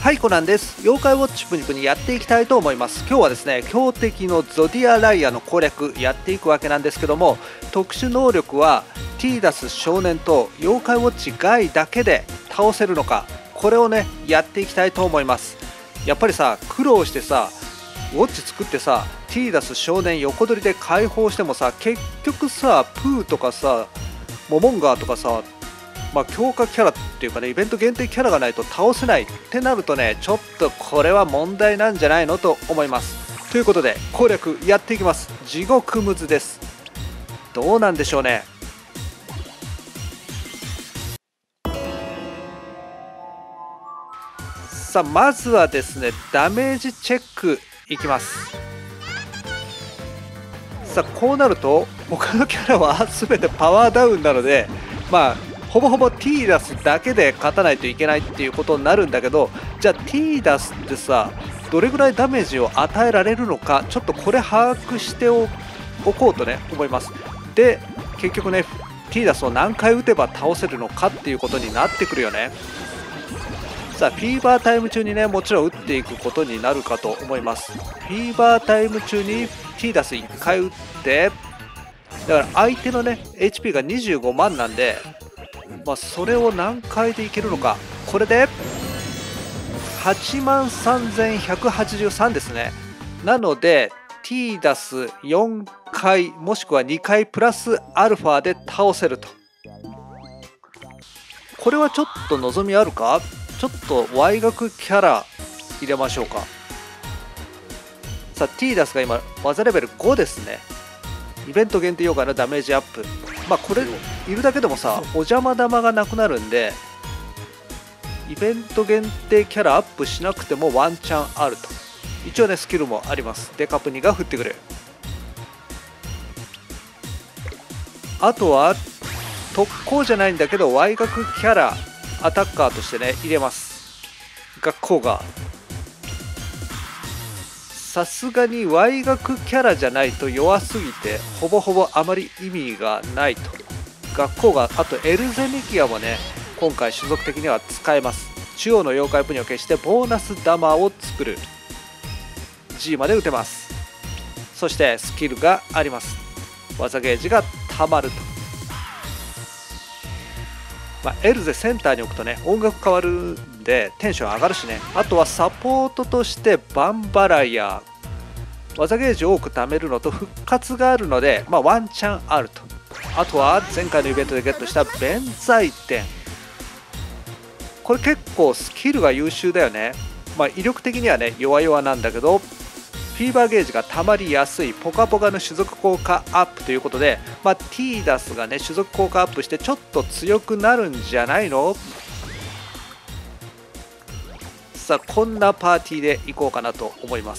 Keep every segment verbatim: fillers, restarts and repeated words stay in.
はい、コナンです。妖怪ウォッチプニプニやっていきたいと思います。今日はですね、強敵のゾディアライアの攻略やっていくわけなんですけども、特殊能力はティーダス少年と妖怪ウォッチガイだけで倒せるのか、これをねやっていきたいと思います。やっぱりさ、苦労してさウォッチ作ってさ、ティーダス少年横取りで解放してもさ、結局さプーとかさモモンガーとかさ、まあ、強化キャラっていうかね、イベント限定キャラがないと倒せないってなるとね、ちょっとこれは問題なんじゃないのと思います。ということで攻略やっていきます。地獄ムズです。どうなんでしょうね。さあまずはですね、ダメージチェックいきます。さあこうなると他のキャラは全てパワーダウンなので、まあほぼほぼティーダスだけで勝たないといけないっていうことになるんだけど、じゃあティーダスってさどれぐらいダメージを与えられるのか、ちょっとこれ把握しておこうとね思います。で結局ね、ティーダスを何回打てば倒せるのかっていうことになってくるよね。さあフィーバータイム中にねもちろん打っていくことになるかと思います。フィーバータイム中にティーダスいっかい打って、だから相手のね エイチピー がにじゅうごまんなんで、まあ、それを何回でいけるのか。これではちまんさんぜんひゃくはちじゅうさんですね。なので ティーダスよんかいもしくはにかいプラスアルファで倒せると。これはちょっと望みあるか。ちょっと Y 額キャラ入れましょうか。さあティーダスが今技レベルごですね。イベント限定妖怪のダメージアップ、まあこれいるだけでもさお邪魔玉がなくなるんで、イベント限定キャラアップしなくてもワンチャンあると。一応ねスキルもあります。デカプニが降ってくる。あとは特攻じゃないんだけど Y 額キャラアタッカーとしてね入れます。学校がさすがに Y 額キャラじゃないと弱すぎてほぼほぼあまり意味がないと。学校があとエルゼミキアもね今回種族的には使えます。中央の妖怪プニを消してボーナスダマーを作る。 G まで打てます。そしてスキルがあります。技ゲージがたまると。まあ、エルゼセンターに置くとね音楽変わるんでテンション上がるしね。あとはサポートとしてバンバライア技ゲージを多く貯めるのと復活があるので、まあ、ワンチャンあると。あとは前回のイベントでゲットした弁財天、これ結構スキルが優秀だよね。まあ、威力的にはね弱々なんだけど、フィーバーゲージがたまりやすい、ポカポカの種族効果アップということで、まあ、ティーダスがね種族効果アップしてちょっと強くなるんじゃないの。さあこんなパーティーでいこうかなと思います。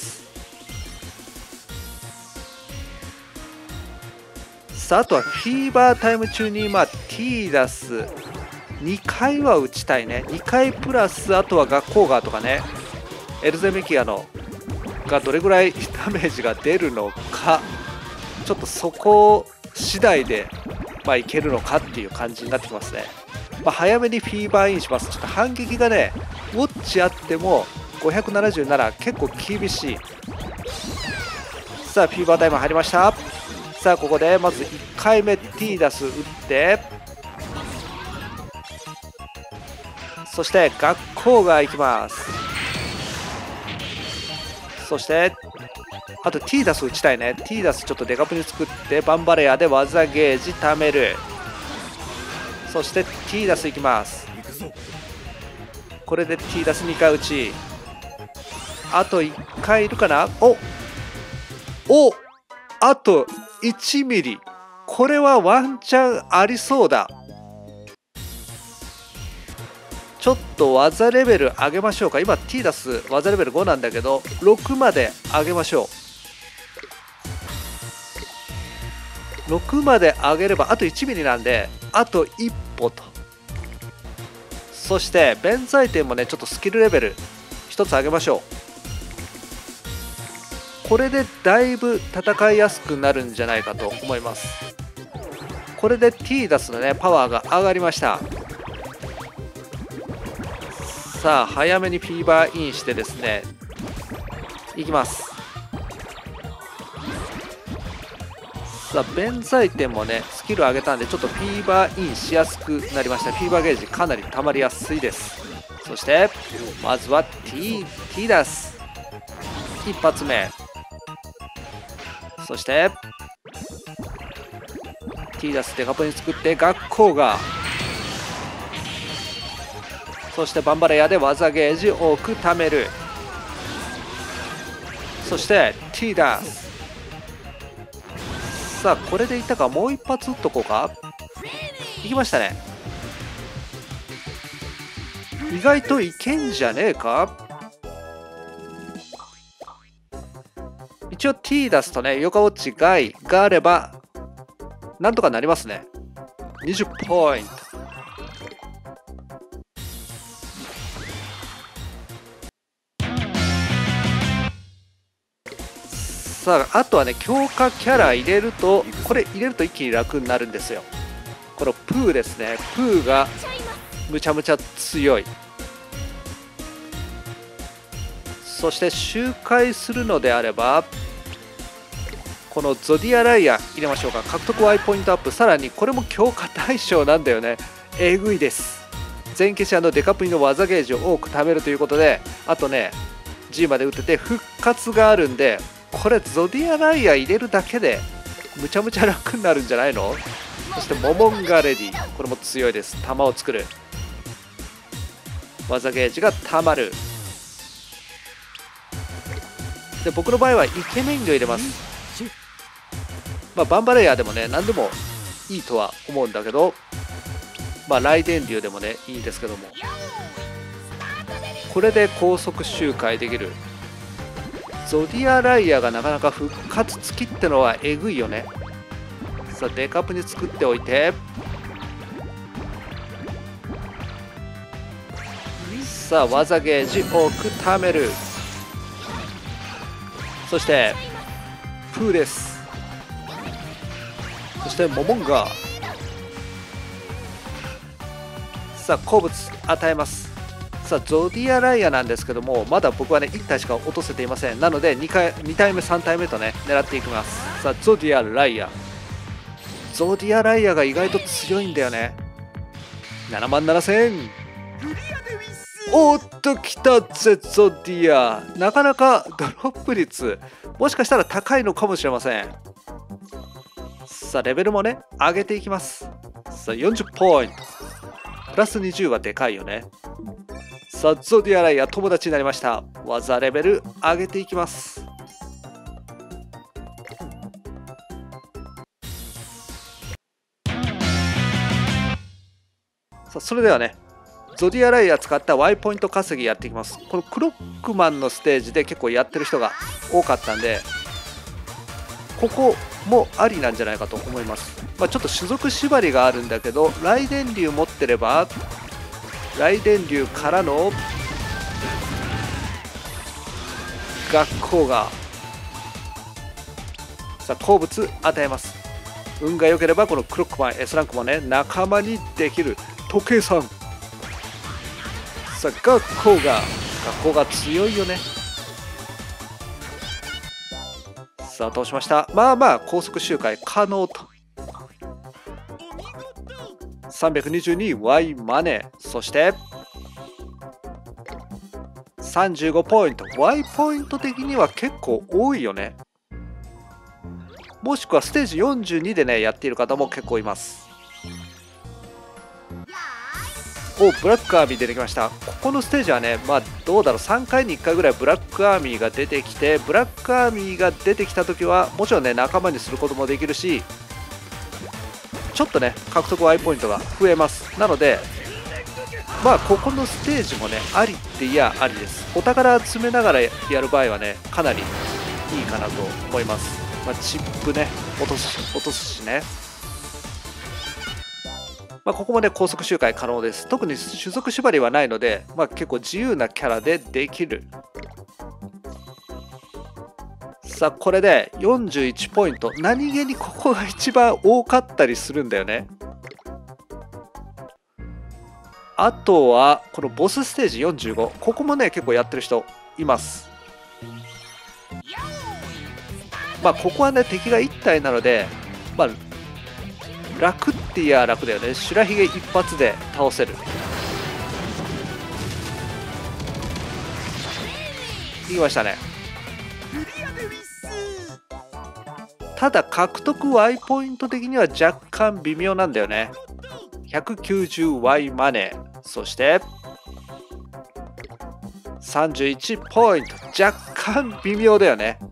さああとはフィーバータイム中にまあティーダスにかいは打ちたいね。にかいプラスあとは学校ガーとかね、エルゼミキアのがどれぐらいダメージが出るのか、ちょっとそこ次第でまあいけるのかっていう感じになってきますね。まあ、早めにフィーバーインします。ちょっと反撃がねウォッチあってもごひゃくななじゅうなな結構厳しい。さあフィーバータイム入りました。さあここでまずいっかいめティーダス打って、そして学校が行きます。そしてあとティーダス打ちたいね。ティーダスちょっとデカプに作ってバンバレアで技ゲージ貯める。そしてティーダスいきます。これでティーダスにかい打ち、あといっかいいるかな。おおあといちミリ、これはワンチャンありそうだ。ちょっと技レベル上げましょうか。今ティーダス技レベルごなんだけどろくまで上げましょう。ろくまで上げればあといちミリなんであと一歩と。そして弁財天もねちょっとスキルレベルひとつ上げましょう。これでだいぶ戦いやすくなるんじゃないかと思います。これでティーダスのねパワーが上がりました。ささあ早めにフィーバーインしてですね、いきます。さあ弁財天もねスキル上げたんでちょっとフィーバーインしやすくなりました。フィーバーゲージかなり溜まりやすいです。そしてまずは T, T ダス一発目、そして T ダスデカポイン作って学校が、そしてバンバレアで技ゲージ多く貯める。そして T ダス、さあこれでいったか、もう一発撃っとこうか。いきましたね。意外といけんじゃねえか。一応 T 出すとね、ヨガウォッチガイがあればなんとかなりますね。にじゅうポイント。さああとはね強化キャラ入れると、これ入れると一気に楽になるんですよ。このプーですね。プーがむちゃむちゃ強い。そして周回するのであればこのゾディアライヤ入れましょうか。獲得 Y ポイントアップ、さらにこれも強化対象なんだよね。えぐいです。全消しデカプリの技ゲージを多く貯めるということで、あとね G まで打ってて復活があるんで、これゾディアライヤ入れるだけでむちゃむちゃ楽になるんじゃないの。そしてモモンガレディ、これも強いです。弾を作る、技ゲージがたまる。で僕の場合はイケメン魚入れます。まあバンバレイヤーでもね何でもいいとは思うんだけど、まあ雷電流でもねいいんですけども、これで高速周回できる。ゾディアライヤーがなかなか復活付きってのはえぐいよね。さあデカプに作っておいて、さあ技ゲージ多く貯める。そしてプーです。そしてモモンガ、さあ鉱物与えます。さあゾディアライヤなんですけども、まだ僕はねいち体しか落とせていません。なので に, 回に体目さん体目とね狙っていきます。さあゾディアライヤ、ゾディアライヤが意外と強いんだよね。ななまんななせん。おっときたぜゾディア。なかなかドロップ率もしかしたら高いのかもしれません。さあレベルもね上げていきます。さあよんじゅうポイントプラスにじゅうはでかいよね。さあゾディアライヤ友達になりました。技レベル上げていきます。さあそれではねゾディアライヤ使った Y ポイント稼ぎやっていきます。このクロックマンのステージで結構やってる人が多かったんで、ここもありなんじゃないかと思います。まあ、ちょっと種族縛りがあるんだけど、雷電流持ってれば雷電流からの学校が、さあ鉱物与えます。運が良ければこのクロックマン S ランクもね仲間にできる。時計さん、さあ学校が学校が強いよね。さあ倒しました。まあまあ高速周回可能と。さんびゃくにじゅうに ワイ マネー、そしてさんじゅうごポイント。 Y ポイント的には結構多いよね。もしくはステージよんじゅうにでねやっている方も結構います。お、ブラックアーミー出てきました。ここのステージはね、まあどうだろう、さんかいにいっかいぐらいブラックアーミーが出てきて、ブラックアーミーが出てきた時はもちろんね仲間にすることもできるし、ちょっとね獲得 Y ポイントが増えます。なのでまあここのステージもねありっていやありです。お宝集めながらやる場合はねかなりいいかなと思います。まあ、チップね落とす落とすしね。まあ、ここもね高速周回可能です。特に種族縛りはないので、まあ、結構自由なキャラでできる。さあこれでよんじゅういちポイント。何気にここが一番多かったりするんだよね。 あとはこのボスステージよんじゅうご、ここもね結構やってる人います。まあここはね敵がいち体なので、まあ楽って言えば楽だよね。白ひげ一発で倒せる。いきましたね。ただ獲得 Y ポイント的には若干微妙なんだよね。ひゃくきゅうじゅうワイ マネー、そしてさんじゅういちポイント、若干微妙だよね。